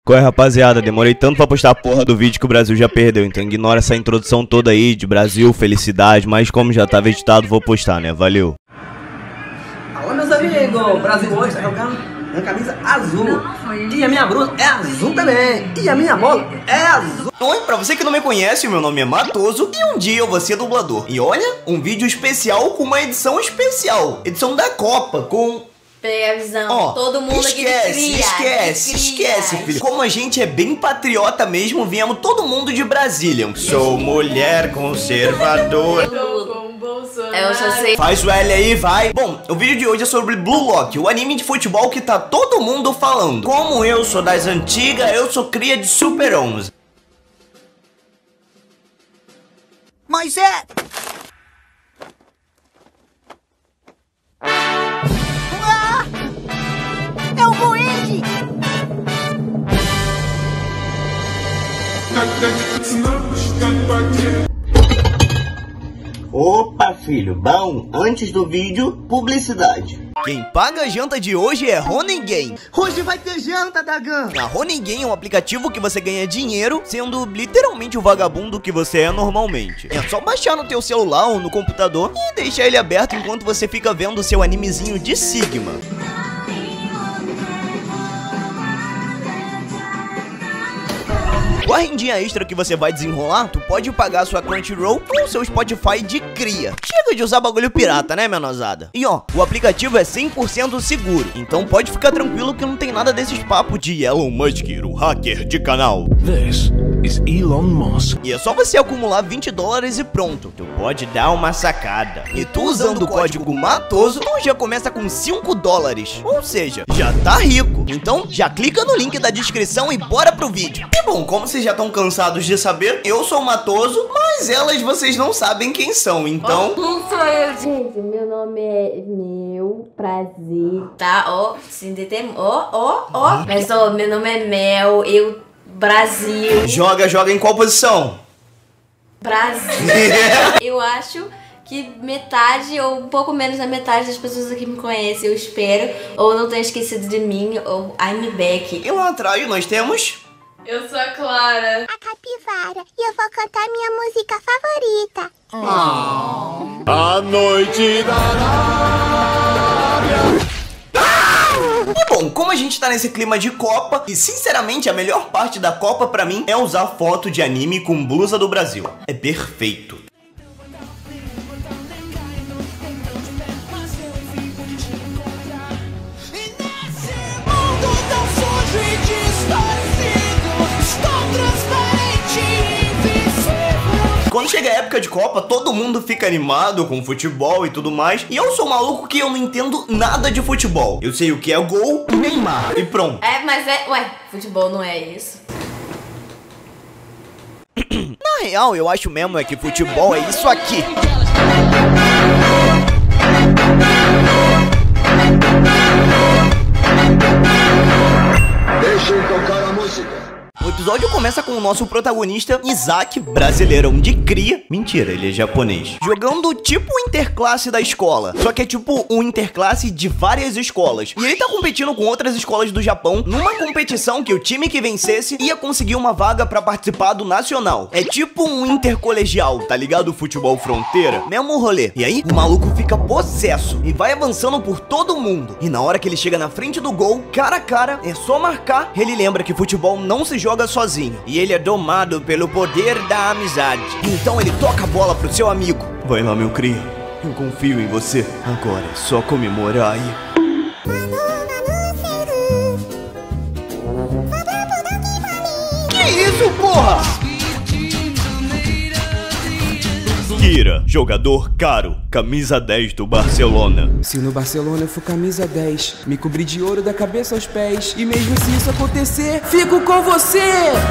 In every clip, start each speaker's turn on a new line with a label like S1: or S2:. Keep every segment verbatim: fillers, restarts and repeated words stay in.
S1: Qual é, rapaziada? Demorei tanto pra postar a porra do vídeo que o Brasil já perdeu, então ignora essa introdução toda aí de Brasil, felicidade, mas como já tava editado, vou postar, né? Valeu.
S2: Alô, meus amigos, o Brasil hoje tá jogando na camisa azul. E a minha blusa é azul também. E a minha bola é azul.
S3: Oi, pra você que não me conhece, meu nome é Matoso e um dia eu vou ser dublador. E olha, um vídeo especial com uma edição especial. Edição da Copa, com...
S4: Pega a visão,
S3: Ó,
S4: todo mundo
S3: esquece,
S4: aqui cria,
S3: esquece,
S4: cria.
S3: esquece, filho. Como a gente é bem patriota mesmo, viemos todo mundo de Brasília. Sou mulher conservadora.
S4: Eu só sei.
S3: Faz o L aí, vai. Bom, o vídeo de hoje é sobre Blue Lock, o anime de futebol que tá todo mundo falando. Como eu sou das antigas, eu sou cria de Super onze.
S2: Mas é...
S5: É o Goenji!
S3: Opa, filho, bom, antes do vídeo, publicidade. Quem paga a janta de hoje é Roninguém.
S2: Hoje vai ter janta, Dagan.
S3: A Roninguém é um aplicativo que você ganha dinheiro sendo literalmente o vagabundo que você é normalmente. É só baixar no teu celular ou no computador e deixar ele aberto enquanto você fica vendo seu animezinho de Sigma. Com a rendinha extra que você vai desenrolar, tu pode pagar sua Crunchyroll ou seu Spotify de cria. Chega de usar bagulho pirata, né, menosada? E ó, o aplicativo é cem por cento seguro, então pode ficar tranquilo que não tem nada desses papos de Elon Musk, o hacker de canal.
S6: This is Elon Musk.
S3: E é só você acumular vinte dólares e pronto. Tu pode dar uma sacada. E tu usando o código Matoso, tu já começa com cinco dólares. Ou seja, já tá rico. Então já clica no link da descrição e bora pro vídeo. E bom, como vocês já estão cansados de saber, eu sou o Matoso, mas elas vocês não sabem quem são, então...
S4: Quem sou eu, gente? Meu nome é... Meu prazer, tá? Ó, sem deter... Ó, ó, ó. Mas ó, meu nome é Mel, eu... Brasil.
S3: Joga, joga em qual posição?
S4: Brasil. Eu acho que metade ou um pouco menos da metade das pessoas aqui me conhecem, eu espero. Ou não tenham esquecido de mim, ou I'm back.
S3: E lá atrás nós temos...
S4: Eu sou a Clara.
S5: A Capivara. E eu vou cantar minha música favorita.
S6: Oh. A noite da Arábia.
S3: E bom, como a gente tá nesse clima de Copa, e sinceramente a melhor parte da Copa pra mim é usar foto de anime com blusa do Brasil. É perfeito. Quando chega a época de Copa, todo mundo fica animado com futebol e tudo mais. E eu sou maluco que eu não entendo nada de futebol. Eu sei o que é gol, Neymar e pronto.
S4: É, mas é... Ué, futebol não é isso?
S3: Na real, eu acho mesmo é que futebol é isso aqui.
S6: Deixem tocar a música.
S3: O episódio começa com o nosso protagonista, Isaac, brasileirão de cria. Mentira, ele é japonês. Jogando tipo o interclasse da escola. Só que é tipo um interclasse de várias escolas. E ele tá competindo com outras escolas do Japão numa competição que o time que vencesse ia conseguir uma vaga pra participar do nacional. É tipo um intercolegial, tá ligado? Futebol fronteira. Mesmo rolê. E aí, o maluco fica possesso e vai avançando por todo mundo. E na hora que ele chega na frente do gol, cara a cara, é só marcar. Ele lembra que futebol não se joga sozinho, e ele é domado pelo poder da amizade. Então ele toca a bola pro seu amigo. Vai lá, meu cria, eu confio em você. Agora é só comemorar aí. Que isso, porra? Kira, jogador caro, camisa dez do Barcelona.
S7: Se no Barcelona eu for camisa dez, me cobrir de ouro da cabeça aos pés, e mesmo se isso acontecer, fico com você!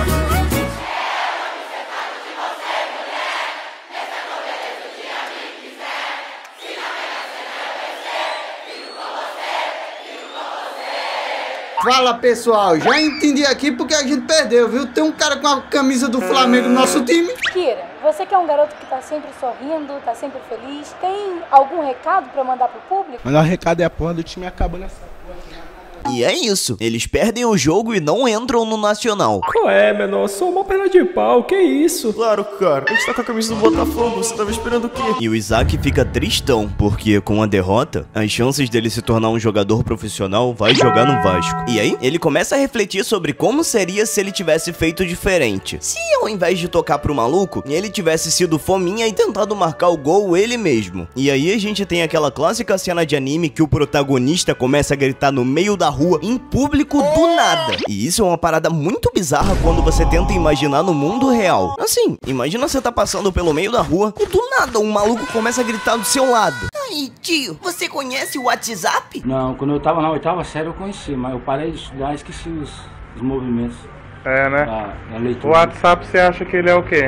S8: Fala pessoal, já entendi aqui porque a gente perdeu, viu? Tem um cara com a camisa do Flamengo no nosso time.
S9: Kira, você que é um garoto que tá sempre sorrindo, tá sempre feliz, tem algum recado pra mandar pro público?
S10: Mas o recado é a porra do time acabou nessa porra.
S3: E é isso, eles perdem o jogo e não entram no Nacional.
S10: Qual é, menor? Sou uma perna de pau, que isso?
S1: Claro, cara, a gente tá com a camisa do Botafogo, você tava esperando o quê?
S3: E o Isaac fica tristão, porque com a derrota, as chances dele se tornar um jogador profissional vai jogar no Vasco. E aí, ele começa a refletir sobre como seria se ele tivesse feito diferente. Se ao invés de tocar pro maluco, ele tivesse sido fominha e tentado marcar o gol ele mesmo. E aí a gente tem aquela clássica cena de anime que o protagonista começa a gritar no meio da rua, em público, do nada. E isso é uma parada muito bizarra quando você tenta imaginar no mundo real. Assim, imagina você tá passando pelo meio da rua e do nada um maluco começa a gritar do seu lado. Aí, tio, você conhece o WhatsApp?
S11: Não, quando eu tava na oitava série eu conheci, mas eu parei de estudar e esqueci os, os movimentos.
S12: É, né?
S11: Da, da leitura.
S12: O WhatsApp você acha que ele é o quê?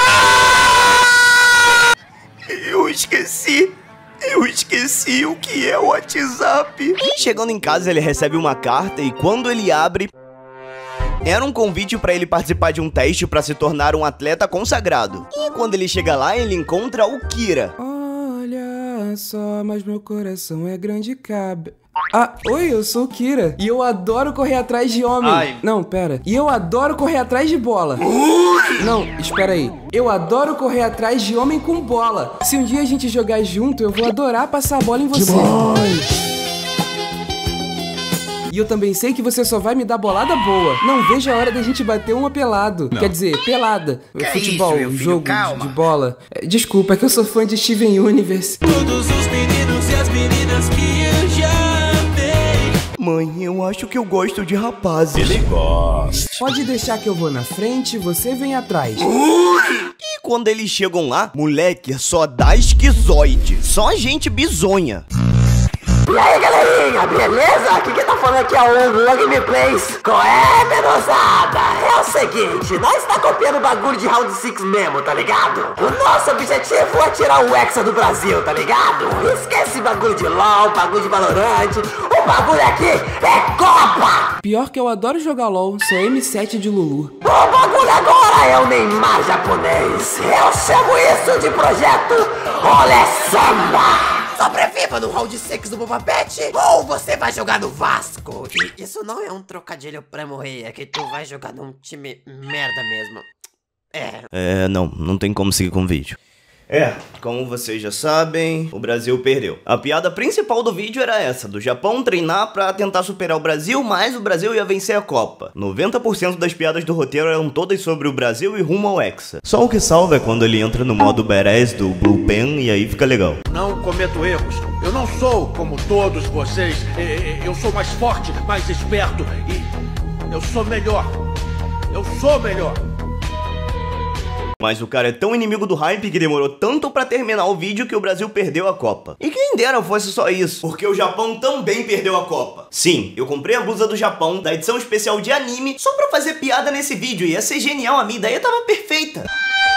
S3: Eu esqueci. Eu esqueci o que é o WhatsApp. Chegando em casa, ele recebe uma carta e quando ele abre, era um convite pra ele participar de um teste pra se tornar um atleta consagrado. E quando ele chega lá, ele encontra o Kira.
S7: Olha só, mas meu coração é grande e cabe. Ah, oi, eu sou o Kira. E eu adoro correr atrás de homem. Ai. Não, pera. E eu adoro correr atrás de bola. Ui. Não, espera aí. Eu adoro correr atrás de homem com bola. Se um dia a gente jogar junto, eu vou adorar passar a bola em você. Demais. E eu também sei que você só vai me dar bolada boa. Não vejo a hora da gente bater um apelado. Não. Quer dizer, pelada. Que futebol, é isso, jogo filho, de bola. Desculpa, é que eu sou fã de Steven Universe.
S13: Todos os meninos e as meninas que eu já amei.
S3: Mãe, eu acho que eu gosto de rapazes.
S1: Ele gosta.
S7: Pode deixar que eu vou na frente, você vem atrás.
S3: E quando eles chegam lá, moleque, só dá esquizoide. Só gente bizonha.
S2: E aí, galerinha, beleza? Aqui quem tá falando aqui é o Hugo Gameplays. Qual é, menosada? É o seguinte, nós tá copiando o bagulho de Round six mesmo, tá ligado? O nosso objetivo é tirar o Hexa do Brasil, tá ligado? Esquece bagulho de LOL, bagulho de Valorant. O bagulho aqui é Copa!
S7: Pior que eu adoro jogar LOL, sou M sete de Lulu.
S2: O bagulho agora é o Neymar japonês. Eu chamo isso de projeto Olé Samba! Sobreviva no Round six do Boba Pet ou você vai jogar no Vasco. E isso não é um trocadilho pra morrer, é que tu vai jogar num time merda mesmo. É.
S3: É, não, não tem como seguir com o vídeo. É, como vocês já sabem, o Brasil perdeu. A piada principal do vídeo era essa, do Japão treinar pra tentar superar o Brasil, mas o Brasil ia vencer a Copa. noventa por cento das piadas do roteiro eram todas sobre o Brasil e rumo ao Hexa. Só o que salva é quando ele entra no modo badass do Blue Pen e aí fica legal.
S6: Não cometo erros. Eu não sou como todos vocês. Eu sou mais forte, mais esperto e eu sou melhor. Eu sou melhor.
S3: Mas o cara é tão inimigo do hype que demorou tanto pra terminar o vídeo que o Brasil perdeu a Copa. E quem dera fosse só isso, porque o Japão também perdeu a Copa. Sim, eu comprei a blusa do Japão, da edição especial de anime, só pra fazer piada nesse vídeo. Ia ser genial, a minha ideia tava perfeita.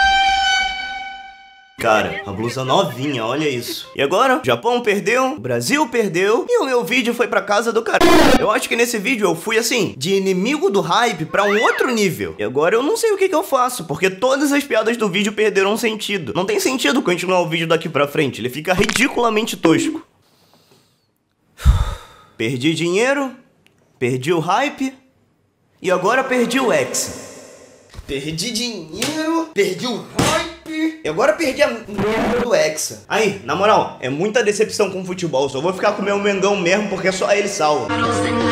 S3: Cara, a blusa novinha, olha isso. E agora, o Japão perdeu, o Brasil perdeu e o meu vídeo foi pra casa do cara. Eu acho que nesse vídeo eu fui assim, de inimigo do hype pra um outro nível. E agora eu não sei o que que eu faço, porque todas as piadas do vídeo perderam sentido. Não tem sentido continuar o vídeo daqui pra frente, ele fica ridiculamente tosco. Perdi dinheiro, perdi o hype e agora perdi o Hexa. Perdi dinheiro, perdi o hype. E agora perdi a merda do Hexa. Aí, na moral, é muita decepção com o futebol. Só vou ficar com o meu Mengão mesmo porque só ele salva.